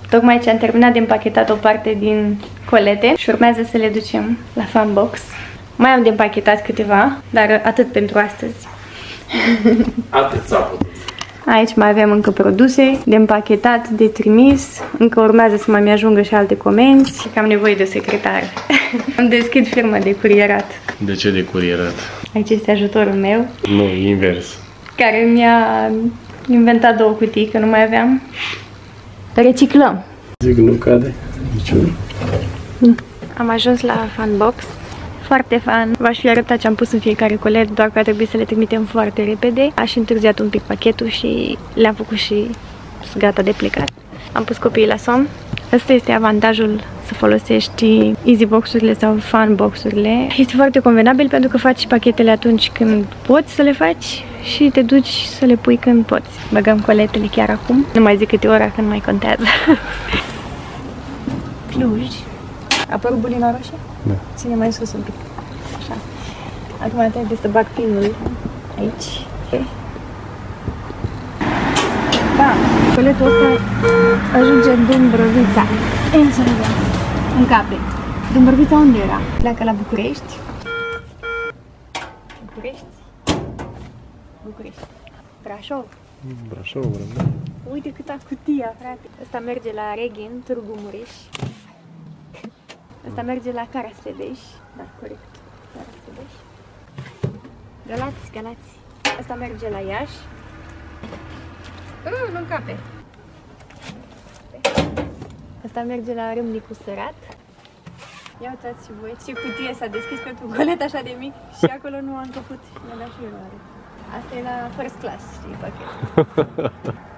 Tocmai ce am terminat de împachetat o parte din colete și urmează să le ducem la Funbox. Mai am de împachetat câteva, dar atât pentru astăzi. Atât s-a putut. Aici mai avem încă produse de împachetat, de trimis. Încă urmează să mai ajungă și alte comenzi și că am nevoie de o secretară. Îmi deschid firma de curierat. De ce de curierat? Aici este ajutorul meu. Nu, invers. Care mi-a inventat 2 cutii, că nu mai aveam. Reciclăm. Zic, nu cade niciunul. Am ajuns la Funbox. Foarte fan. V-aș fi arătat ce am pus în fiecare colet, doar că a trebuit să le trimitem foarte repede. Aș întârziat un pic pachetul și le-am făcut și sunt gata de plecat. Am pus copiii la somn. Asta este avantajul să folosești Easybox-urile sau Funbox-urile. Este foarte convenabil pentru că faci pachetele atunci când poți să le faci și te duci să le pui când poți. Băgăm coletele chiar acum. Nu mai zic câte ora, când mai contează. Cluj. Apărut bulina roșie? Da. Ține mai sus un pic. Așa. Acum trebuie să bag pinul aici. Da. Coletul ăsta ajunge în Dâmbrăvița. Ei, să vedem. În Capre. Dâmbrăvița unde era? Pleacă la București. București. București. Brașov. Brașov, da. Uite câta cutia, frate. Ăsta merge la Reghin, Târgu Mureș. Ăsta merge la Carasebeș. Da, corect. Carasebeș. Galați. Ăsta merge la Iași. Nu încape. Ăsta merge la Râmnicu Sărat. Ia uitați și voi ce cutie s-a deschis pentru un colet așa de mic și acolo nu a încăput. Mi-a dat și eroare. Asta e la first class, știi, pachet.